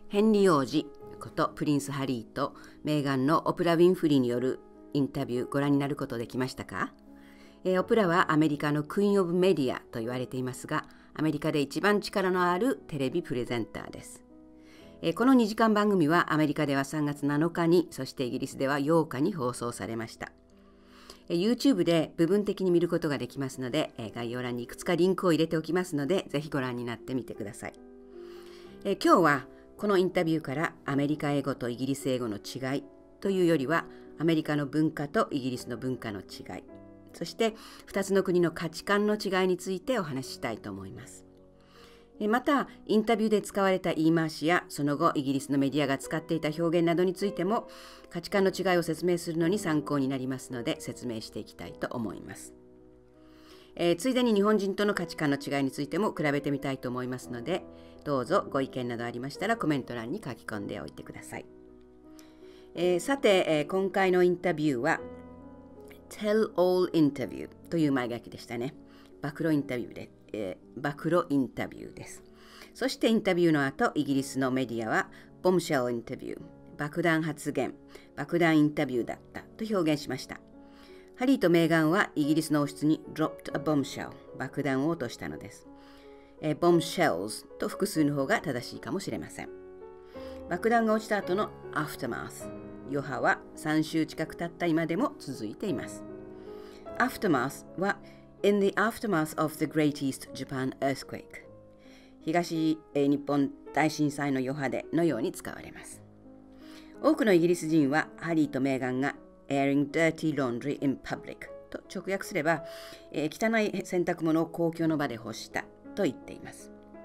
ヘンリー王子ことプリンス・ハリーとメーガンのオプラ・ウィンフリーによるインタビューご覧になることできましたか？オプラはアメリカのクイーン・オブ・メディアと言われていますが、アメリカで一番力のあるテレビプレゼンターです。この2時間番組はアメリカでは3月7日に、そしてイギリスでは8日に放送されました。YouTube で部分的に見ることができますので、概要欄にいくつかリンクを入れておきますので、ぜひご覧になってみてください。今日はこのインタビューからアメリカ英語とイギリス英語の違いというよりは、アメリカの文化とイギリスの文化の違い、そして2つの国の価値観の違いについてお話ししたいと思います。また、インタビューで使われた言い回しや、その後イギリスのメディアが使っていた表現などについても、価値観の違いを説明するのに参考になりますので、説明していきたいと思います。ついでに日本人との価値観の違いについても比べてみたいと思いますので、どうぞご意見などありましたらコメント欄に書き込んでおいてください。さて、今回のインタビューは Tell All Interview という前書きでしたね。暴露インタビューです。そしてインタビューの後、イギリスのメディアは Bombshell インタビュー、爆弾発言、爆弾インタビューだったと表現しました。ハリーとメーガンはイギリスの王室に dropped a bombshell、爆弾を落としたのです。bombshells と複数の方が正しいかもしれません。爆弾が落ちた後の aftermath、余波は3週近く経った今でも続いています。aftermath は in the aftermath of the Great East Japan earthquake、 東日本大震災の余波でのように使われます。多くのイギリス人はハリーとメーガンが airing dirty laundry in public と直訳すれば、汚い洗濯物を公共の場で干したと言っています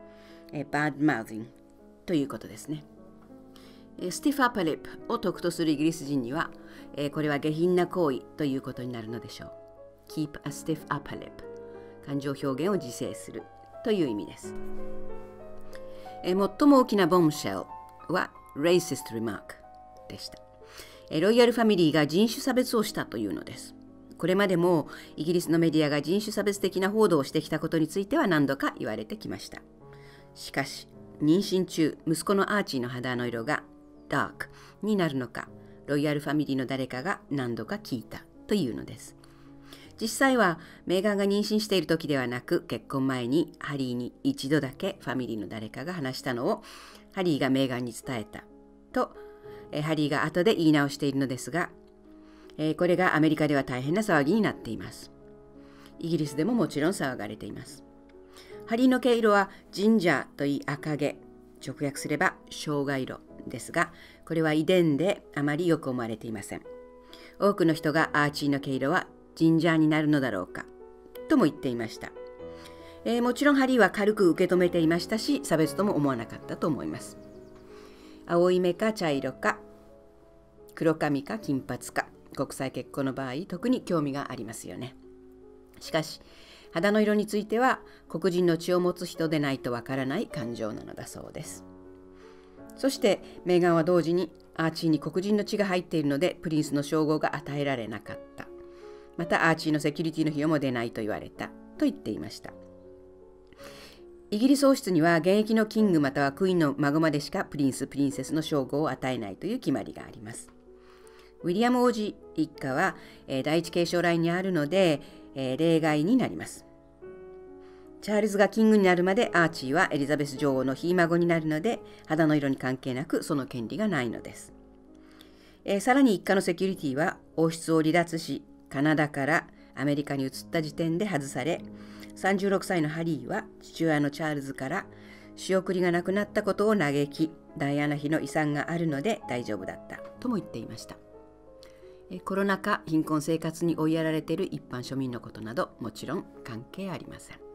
。bad mouthing ということですね。スティフアッパーリップを得とするイギリス人には、これは下品な行為ということになるのでしょう。Keep a stiff upper lip、 感情表現を自制するという意味です。最も大きなボムシェルは racist remark でした。ロイヤルファミリーが人種差別をしたというのです。これまでもイギリスのメディアが人種差別的な報道をしてきたことについては何度か言われてきました。しかし、妊娠中、息子のアーチーの肌の色がダークになるのか、ロイヤルファミリーの誰かが何度か聞いたというのです。実際はメーガンが妊娠している時ではなく、結婚前にハリーに一度だけファミリーの誰かが話したのをハリーがメーガンに伝えたと、ハリーが後で言い直しているのですが、これがアメリカでは大変な騒ぎになっています。イギリスでももちろん騒がれています。ハリーの毛色はジンジャーといい赤毛、直訳すれば生姜色ですが、これは遺伝であまりよく思われていません。多くの人がアーチーの毛色はジンジャーになるのだろうかとも言っていました。もちろんハリーは軽く受け止めていましたし、差別とも思わなかったと思います。青い目か茶色か黒髪か金髪か、国際結婚の場合特に興味がありますよね。しかし肌の色については黒人の血を持つ人でないとわからない感情なのだそうです。そしてメーガンは同時にアーチーに黒人の血が入っているのでプリンスの称号が与えられなかった、またアーチーのセキュリティの費用も出ないと言われたと言っていました。イギリス王室には現役のキングまたはクイーンの孫までしかプリンス・プリンセスの称号を与えないという決まりがあります。ウィリアム王子一家は、第一継承ラインにあるので、例外になります。チャールズがキングになるまでアーチーはエリザベス女王のひ孫になるので、肌の色に関係なくその権利がないのです。さらに一家のセキュリティは王室を離脱し、カナダからアメリカに移った時点で外され、36歳のハリーは父親のチャールズから仕送りがなくなったことを嘆き、ダイアナ妃の遺産があるので大丈夫だったとも言っていました。コロナ禍、貧困生活に追いやられている一般庶民のことなどもちろん関係ありません。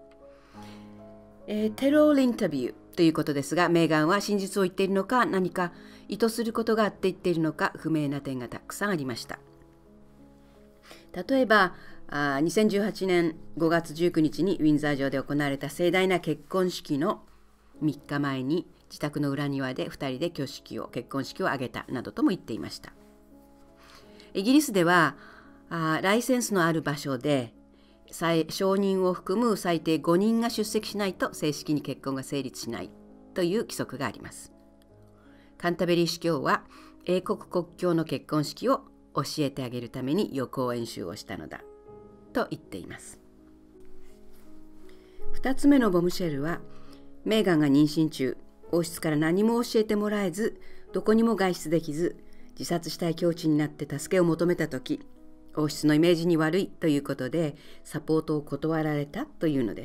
テロールインタビューということですが、メーガンは真実を言っているのか、何か意図することがあって言っているのか、不明な点がたくさんありました。例えば2018年5月19日にウィンザー城で行われた盛大な結婚式の3日前に自宅の裏庭で2人で結婚式を挙げたなどとも言っていました。イギリスではライセンスのある場所で証人を含む最低5人が出席しないと正式に結婚が成立しないという規則があります。 カンタベリー司教は英国国教の結婚式を教えてあげるために予行演習をしたのだと言っています。2つ目のボムシェルは、メーガンが妊娠中、王室から何も教えてもらえず、どこにも外出できず、自殺したい境地になって助けを求めたとき、王室のイメージに悪いということでサポートを断られたというのです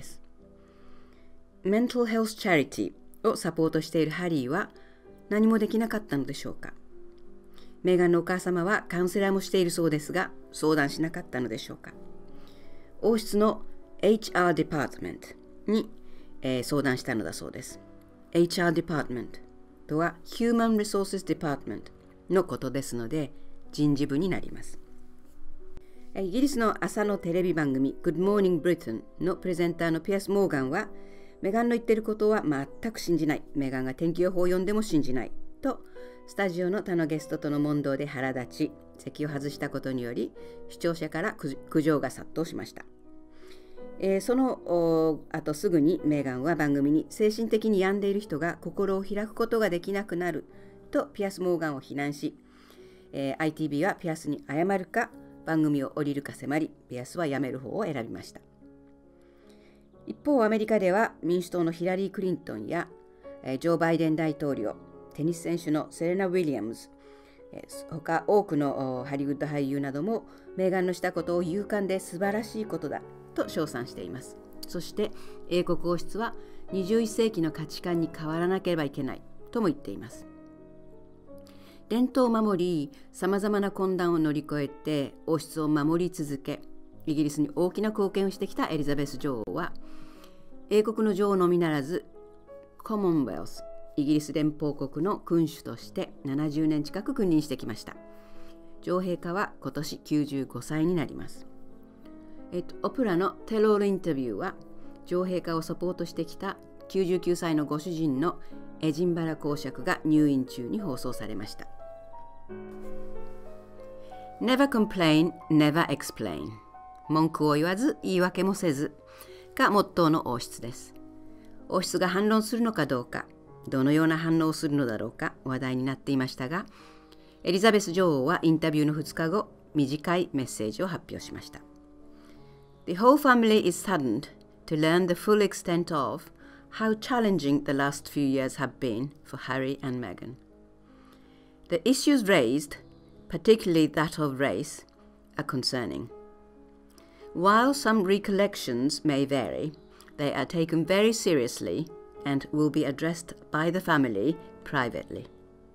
。Mental Health Charity をサポートしているハリーは何もできなかったのでしょうか。メーガンのお母様はカウンセラーもしているそうですが、相談しなかったのでしょうか。王室の HR デパートメントに、相談したのだそうです。HR デパートメントとは Human Resources Department のことですので、人事部になります。イギリスの朝のテレビ番組 Good Morning Britain のプレゼンターのピアス・モーガンは、メガンの言っていることは全く信じない。メガンが天気予報を読んでも信じない。と、スタジオの他のゲストとの問答で腹立ち、席を外したことにより、視聴者から苦情が殺到しました。その後すぐにメーガンは番組に、精神的に病んでいる人が心を開くことができなくなるとピアス・モーガンを非難し、ITV はピアスに謝るか番組を降りるか迫り、ピアスは辞める方を選びました。一方、アメリカでは民主党のヒラリー・クリントンやジョー・バイデン大統領、テニス選手のセレナ・ウィリアムズ、他多くのハリウッド俳優などもメーガンのしたことを勇敢で素晴らしいことだと称賛しています。そして英国王室は21世紀の価値観に変わらなければいけないとも言っています。伝統を守り、さまざまな混乱を乗り越えて王室を守り続け、イギリスに大きな貢献をしてきたエリザベス女王は、英国の女王のみならずコモンウェルス、イギリス連邦国の君主として70年近く君臨してきました。女王陛下は今年95歳になります。オプラのテロールインタビューは、女王陛下をサポートしてきた99歳のご主人のエジンバラ公爵が入院中に放送されました。Never complain, never explain。文句を言わず、言い訳もせずがモットーの王室です。王室が反論するのかどうか、どのような反応をするのだろうか話題になっていましたが、エリザベス女王はインタビューの2日後、短いメッセージを発表しました。The whole family is saddened to learn the full extent of how challenging the last few years have been for Harry and Meghan. The issues raised, particularly that of race, are concerning. While some recollections may vary, they are taken very seriously and will be addressed by the family privately.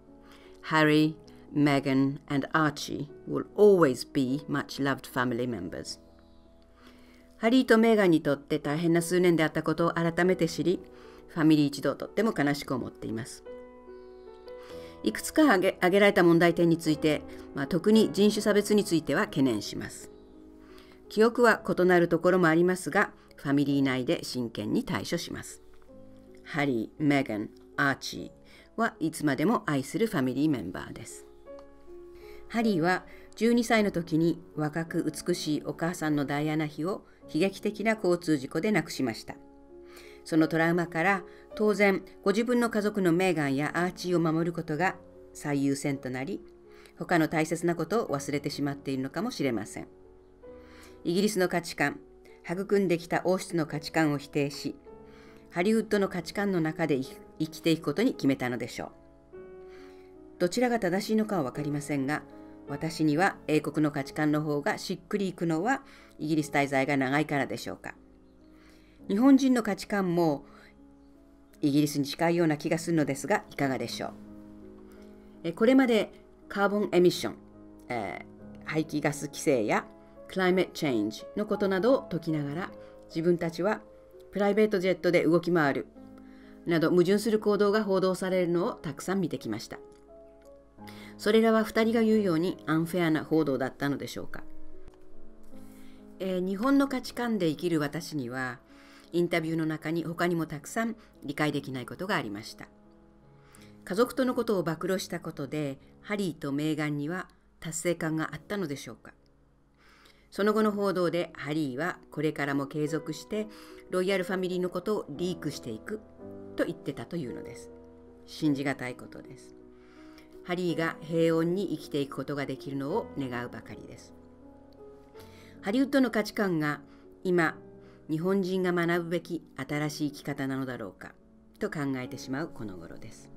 Harry, Meghan, and Archie will always be much-loved family members. ハリーとメーガンにとって大変な数年であったことを改めて知り、ファミリー一同とっても悲しく思っています。いくつか挙げられた問題点について、特に人種差別については懸念します。記憶は異なるところもありますが、ファミリー内で真剣に対処します。ハリー、メーガン、アーチーはいつまでも愛するファミリーメンバーです。ハリーは12歳の時に若く美しいお母さんのダイアナ妃を悲劇的な交通事故で亡くしました。そのトラウマから当然ご自分の家族のメーガンやアーチーを守ることが最優先となり、他の大切なことを忘れてしまっているのかもしれません。イギリスの価値観、育んできた王室の価値観を否定し、ハリウッドの価値観の中で生きていくことに決めたのでしょう。どちらが正しいのかは分かりませんが、私には英国の価値観の方がしっくりいくのはイギリス滞在が長いからでしょうか。日本人の価値観もイギリスに近いような気がするのですが、いかがでしょう。これまでカーボンエミッション、排気ガス規制やクライメットチェンジのことなどを解きながら、自分たちはプライベートジェットで動き回るなど矛盾する行動が報道されるのをたくさん見てきました。それらは2人が言うようにアンフェアな報道だったのでしょうか。日本の価値観で生きる私には、インタビューの中に他にもたくさん理解できないことがありました。家族とのことを暴露したことで、ハリーとメーガンには達成感があったのでしょうか。その後の報道でハリーはこれからも継続してロイヤルファミリーのことをリークしていくと言ってたというのです。信じがたいことです。 ハリーが平穏に生きていくことができるのを願うばかりです。ハリウッドの価値観が今、日本人が学ぶべき新しい生き方なのだろうかと考えてしまうこの頃です。